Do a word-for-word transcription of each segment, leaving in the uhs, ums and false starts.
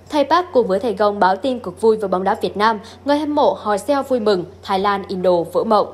Thầy Park cùng với thầy Gong báo tin cực vui với bóng đá Việt Nam, người hâm mộ hò reo vui mừng, Thái Lan, Indo vỡ mộng.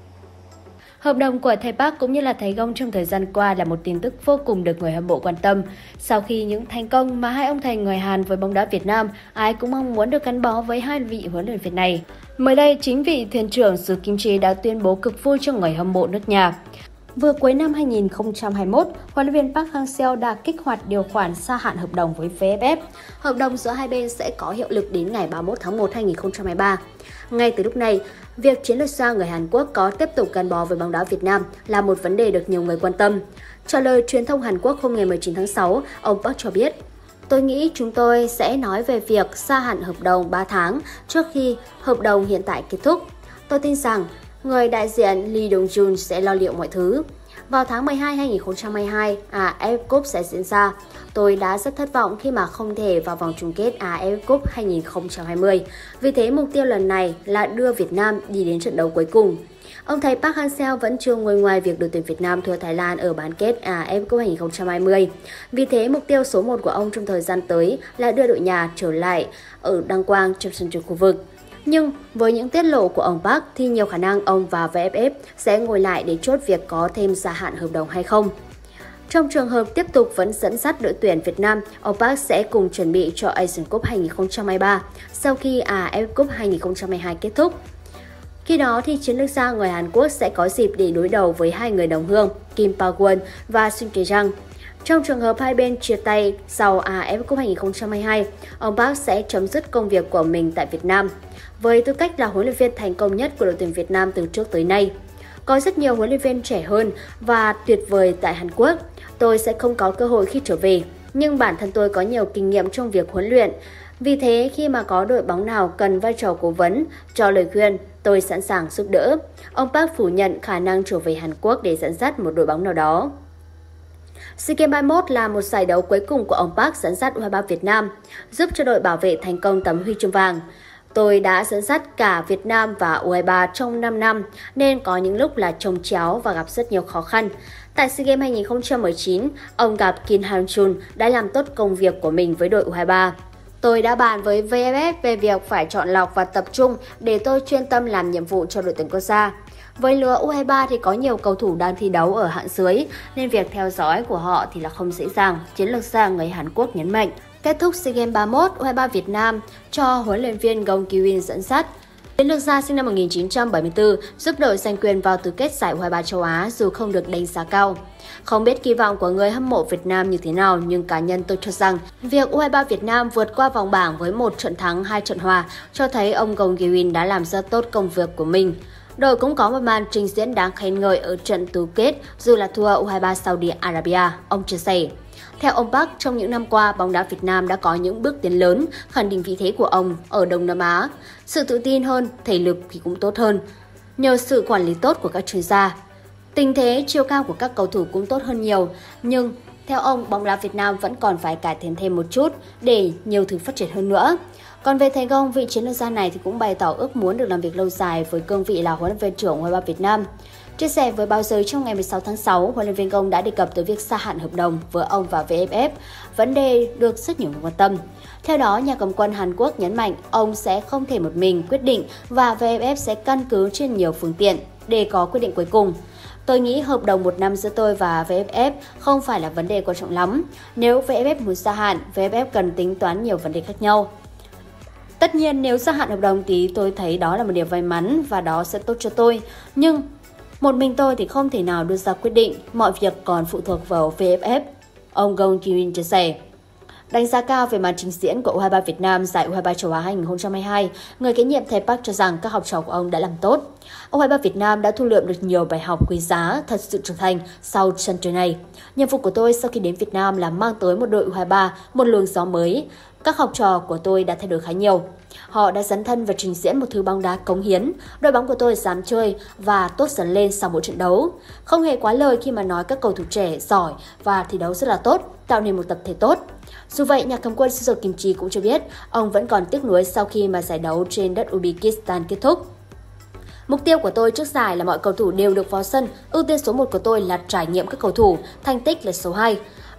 Hợp đồng của thầy Park cũng như là thầy Gong trong thời gian qua là một tin tức vô cùng được người hâm mộ quan tâm. Sau khi những thành công mà hai ông thầy người Hàn với bóng đá Việt Nam, ai cũng mong muốn được gắn bó với hai vị huấn luyện viên này. Mới đây, chính vị thuyền trưởng xứ Kim Chi đã tuyên bố cực vui cho người hâm mộ nước nhà. Vừa cuối năm hai nghìn không trăm hai mươi mốt, huấn luyện viên Park Hang-seo đã kích hoạt điều khoản gia hạn hợp đồng với vê ép ép. Hợp đồng giữa hai bên sẽ có hiệu lực đến ngày ba mươi mốt tháng một năm hai nghìn không trăm hai mươi ba. Ngay từ lúc này, việc chiến lược gia người Hàn Quốc có tiếp tục gắn bó với bóng đá Việt Nam là một vấn đề được nhiều người quan tâm. Trả lời truyền thông Hàn Quốc hôm ngày mười chín tháng sáu, ông Park cho biết: "Tôi nghĩ chúng tôi sẽ nói về việc gia hạn hợp đồng ba tháng trước khi hợp đồng hiện tại kết thúc. Tôi tin rằng người đại diện Lee Dong-jun sẽ lo liệu mọi thứ. Vào tháng mười hai năm hai nghìn không trăm hai mươi hai, a ép ép Cup sẽ diễn ra. Tôi đã rất thất vọng khi mà không thể vào vòng chung kết a ép ép Cup hai nghìn không trăm hai mươi. Vì thế, mục tiêu lần này là đưa Việt Nam đi đến trận đấu cuối cùng." Ông thầy Park Hang-seo vẫn chưa nguôi ngoai việc đội tuyển Việt Nam thua Thái Lan ở bán kết a ép ép Cup hai nghìn không trăm hai mươi. Vì thế, mục tiêu số một của ông trong thời gian tới là đưa đội nhà trở lại ở đăng quang trong sân chơi khu vực. Nhưng với những tiết lộ của ông Park thì nhiều khả năng ông và vê ép ép sẽ ngồi lại để chốt việc có thêm gia hạn hợp đồng hay không. Trong trường hợp tiếp tục vẫn dẫn dắt đội tuyển Việt Nam, ông Park sẽ cùng chuẩn bị cho Asian Cup hai nghìn không trăm hai mươi ba sau khi a ép ép Cup hai nghìn không trăm hai mươi hai kết thúc. Khi đó thì chiến lược gia người Hàn Quốc sẽ có dịp để đối đầu với hai người đồng hương Kim Pa-won và Sun Tae-jang. Trong trường hợp hai bên chia tay sau a ép ép Cup hai nghìn không trăm hai mươi hai, ông Park sẽ chấm dứt công việc của mình tại Việt Nam, với tư cách là huấn luyện viên thành công nhất của đội tuyển Việt Nam từ trước tới nay. Có rất nhiều huấn luyện viên trẻ hơn và tuyệt vời tại Hàn Quốc. Tôi sẽ không có cơ hội khi trở về, nhưng bản thân tôi có nhiều kinh nghiệm trong việc huấn luyện. Vì thế, khi mà có đội bóng nào cần vai trò cố vấn, cho lời khuyên, tôi sẵn sàng giúp đỡ. Ông Park phủ nhận khả năng trở về Hàn Quốc để dẫn dắt một đội bóng nào đó. SEA Games ba mươi mốt là một giải đấu cuối cùng của ông Park dẫn dắt u hai ba Việt Nam, giúp cho đội bảo vệ thành công tấm huy chương vàng. Tôi đã dẫn dắt cả Việt Nam và u hai ba trong năm năm, nên có những lúc là chồng chéo và gặp rất nhiều khó khăn. Tại SEA Games hai nghìn không trăm mười chín, ông gặp Kim Han-chul đã làm tốt công việc của mình với đội u hai ba. Tôi đã bàn với vê ép ép về việc phải chọn lọc và tập trung để tôi chuyên tâm làm nhiệm vụ cho đội tuyển quốc gia. Với lứa u hai ba thì có nhiều cầu thủ đang thi đấu ở hạng dưới, nên việc theo dõi của họ thì là không dễ dàng, chiến lược gia người Hàn Quốc nhấn mạnh. Kết thúc SEA Games ba mươi mốt, u hai ba Việt Nam cho huấn luyện viên Gong Ki-win dẫn dắt. Chiến lược gia sinh năm một nghìn chín trăm bảy mươi tư giúp đội giành quyền vào tứ kết giải u hai ba châu Á dù không được đánh giá cao. Không biết kỳ vọng của người hâm mộ Việt Nam như thế nào, nhưng cá nhân tôi cho rằng việc u hai ba Việt Nam vượt qua vòng bảng với một trận thắng, hai trận hòa cho thấy ông Gong Ki-win đã làm rất tốt công việc của mình. Đội cũng có một màn trình diễn đáng khen ngợi ở trận tứ kết dù là thua u hai ba Saudi Arabia, ông chia sẻ. Theo ông Park, trong những năm qua, bóng đá Việt Nam đã có những bước tiến lớn, khẳng định vị thế của ông ở Đông Nam Á. Sự tự tin hơn, thể lực thì cũng tốt hơn, nhờ sự quản lý tốt của các chuyên gia. Tình thế, chiều cao của các cầu thủ cũng tốt hơn nhiều, nhưng theo ông, bóng đá Việt Nam vẫn còn phải cải thiện thêm một chút để nhiều thứ phát triển hơn nữa. Còn về thầy Gong, vị chiến lược gia này thì cũng bày tỏ ước muốn được làm việc lâu dài với cương vị là huấn luyện viên trưởng u hai ba Việt Nam. Chia sẻ với báo giới trong ngày mười sáu tháng sáu, huấn luyện viên Gong đã đề cập tới việc gia hạn hợp đồng với ông và vê ép ép, vấn đề được rất nhiều người quan tâm. Theo đó, nhà cầm quân Hàn Quốc nhấn mạnh ông sẽ không thể một mình quyết định và vê ép ép sẽ căn cứ trên nhiều phương tiện để có quyết định cuối cùng. Tôi nghĩ hợp đồng một năm giữa tôi và vê ép ép không phải là vấn đề quan trọng lắm. Nếu vê ép ép muốn gia hạn, vê ép ép cần tính toán nhiều vấn đề khác nhau. Tất nhiên, nếu gia hạn hợp đồng thì tôi thấy đó là một điều may mắn và đó sẽ tốt cho tôi. Nhưng một mình tôi thì không thể nào đưa ra quyết định, mọi việc còn phụ thuộc vào vê ép ép, ông Gong Ki-win chia sẻ. Đánh giá cao về màn trình diễn của u hai ba Việt Nam giải u hai ba châu Á hai nghìn không trăm hai mươi hai, người kế nhiệm thầy Park cho rằng các học trò của ông đã làm tốt. u hai ba Việt Nam đã thu lượm được nhiều bài học quý giá, thật sự trưởng thành sau trận chơi này. Nhiệm vụ của tôi sau khi đến Việt Nam là mang tới một đội u hai ba, một luồng gió mới. Các học trò của tôi đã thay đổi khá nhiều. Họ đã dấn thân và trình diễn một thứ bóng đá cống hiến. Đội bóng của tôi dám chơi và tốt dần lên sau mỗi trận đấu. Không hề quá lời khi mà nói các cầu thủ trẻ giỏi và thi đấu rất là tốt, tạo nên một tập thể tốt. Dù vậy, nhà cầm quân xứ sở Kim Chi cũng cho biết ông vẫn còn tiếc nuối sau khi mà giải đấu trên đất Uzbekistan kết thúc. Mục tiêu của tôi trước giải là mọi cầu thủ đều được vào sân. Ưu tiên số một của tôi là trải nghiệm các cầu thủ, thành tích là số hai.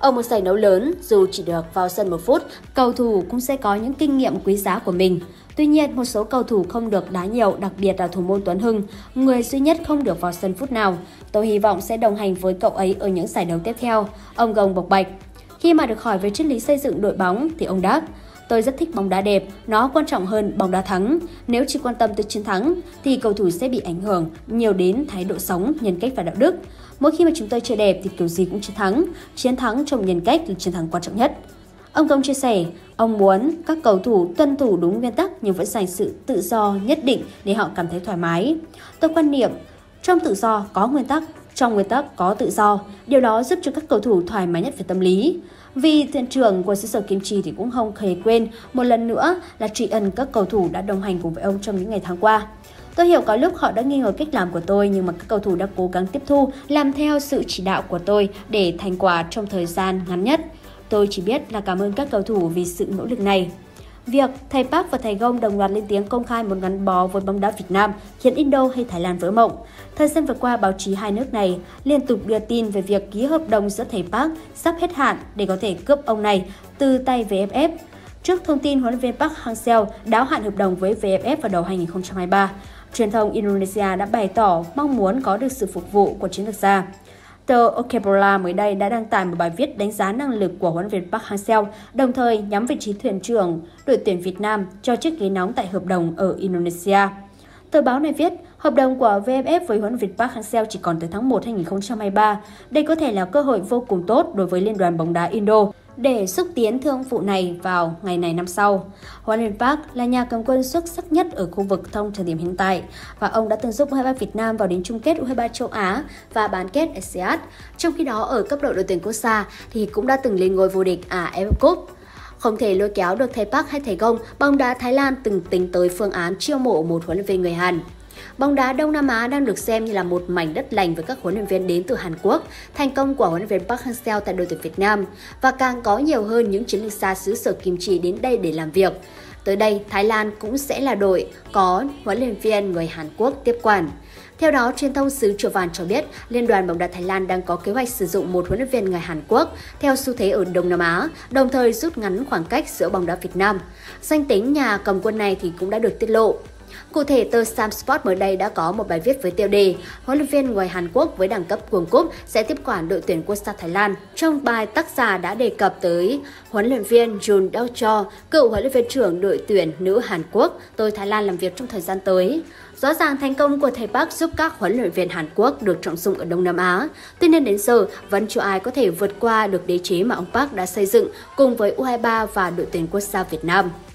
Ở một giải đấu lớn, dù chỉ được vào sân một phút, cầu thủ cũng sẽ có những kinh nghiệm quý giá của mình. Tuy nhiên, một số cầu thủ không được đá nhiều, đặc biệt là thủ môn Tuấn Hưng, người duy nhất không được vào sân phút nào. Tôi hy vọng sẽ đồng hành với cậu ấy ở những giải đấu tiếp theo, ông Gồng bộc bạch. Khi mà được hỏi về triết lý xây dựng đội bóng thì ông đáp: tôi rất thích bóng đá đẹp, nó quan trọng hơn bóng đá thắng. Nếu chỉ quan tâm tới chiến thắng thì cầu thủ sẽ bị ảnh hưởng nhiều đến thái độ sống, nhân cách và đạo đức. Mỗi khi mà chúng tôi chơi đẹp thì kiểu gì cũng chiến thắng, chiến thắng trong nhân cách là chiến thắng quan trọng nhất. Ông Công chia sẻ, ông muốn các cầu thủ tuân thủ đúng nguyên tắc nhưng vẫn dành sự tự do nhất định để họ cảm thấy thoải mái. Tôi quan niệm, trong tự do có nguyên tắc, trong nguyên tắc có tự do. Điều đó giúp cho các cầu thủ thoải mái nhất về tâm lý. Vì thuyền trưởng của xứ sở Kim Chi thì cũng không hề quên một lần nữa là tri ân các cầu thủ đã đồng hành cùng với ông trong những ngày tháng qua. Tôi hiểu có lúc họ đã nghi ngờ cách làm của tôi, nhưng mà các cầu thủ đã cố gắng tiếp thu, làm theo sự chỉ đạo của tôi để thành quả trong thời gian ngắn nhất. Tôi chỉ biết là cảm ơn các cầu thủ vì sự nỗ lực này. Việc thầy Park và thầy Gong đồng loạt lên tiếng công khai muốn gắn bó với bóng đá Việt Nam khiến Indo hay Thái Lan vỡ mộng. Thời gian vừa qua, báo chí hai nước này liên tục đưa tin về việc ký hợp đồng giữa thầy Park sắp hết hạn để có thể cướp ông này từ tay vê ép ép. Trước thông tin huấn luyện viên Park Hang-seo đáo hạn hợp đồng với vê ép ép vào đầu hai nghìn không trăm hai mươi ba, truyền thông Indonesia đã bày tỏ mong muốn có được sự phục vụ của chiến lược gia. Tờ Okebola mới đây đã đăng tải một bài viết đánh giá năng lực của huấn luyện viên Park Hang-seo, đồng thời nhắm vị trí thuyền trưởng đội tuyển Việt Nam cho chiếc ghế nóng tại hợp đồng ở Indonesia. Tờ báo này viết, hợp đồng của vê ép ép với huấn luyện viên Park Hang-seo chỉ còn tới tháng một năm hai nghìn không trăm hai mươi ba. Đây có thể là cơ hội vô cùng tốt đối với Liên đoàn bóng đá Indo để xúc tiến thương vụ này vào ngày này năm sau. Huấn luyện viên Park là nhà cầm quân xuất sắc nhất ở khu vực trong thời điểm hiện tại và ông đã từng giúp u hai ba Việt Nam vào đến chung kết u hai ba châu Á và bán kết a sê an. Trong khi đó ở cấp độ đội tuyển quốc gia thì cũng đã từng lên ngôi vô địch a ép ép Cup. Không thể lôi kéo được thầy Park hay thầy Gong, bóng đá Thái Lan từng tính tới phương án chiêu mộ một huấn luyện viên người Hàn. Bóng đá Đông Nam Á đang được xem như là một mảnh đất lành với các huấn luyện viên đến từ Hàn Quốc. Thành công của huấn luyện viên Park Hang-seo tại đội tuyển Việt Nam và càng có nhiều hơn những chiến lược gia xứ sở Kim Chi đến đây để làm việc. Tới đây, Thái Lan cũng sẽ là đội có huấn luyện viên người Hàn Quốc tiếp quản. Theo đó, truyền thông xứ Chùa Vàng cho biết, Liên đoàn bóng đá Thái Lan đang có kế hoạch sử dụng một huấn luyện viên người Hàn Quốc theo xu thế ở Đông Nam Á, đồng thời rút ngắn khoảng cách giữa bóng đá Việt Nam. Danh tính nhà cầm quân này thì cũng đã được tiết lộ. Cụ thể, tờ Sam Sport mới đây đã có một bài viết với tiêu đề huấn luyện viên người Hàn Quốc với đẳng cấp World Cup sẽ tiếp quản đội tuyển quốc gia Thái Lan. Trong bài, tác giả đã đề cập tới huấn luyện viên Jun Dao-cho, cựu huấn luyện viên trưởng đội tuyển nữ Hàn Quốc tới Thái Lan làm việc trong thời gian tới. Rõ ràng thành công của thầy Park giúp các huấn luyện viên Hàn Quốc được trọng dụng ở Đông Nam Á. Tuy nhiên đến giờ vẫn chưa ai có thể vượt qua được đế chế mà ông Park đã xây dựng cùng với u hai ba và đội tuyển quốc gia Việt Nam.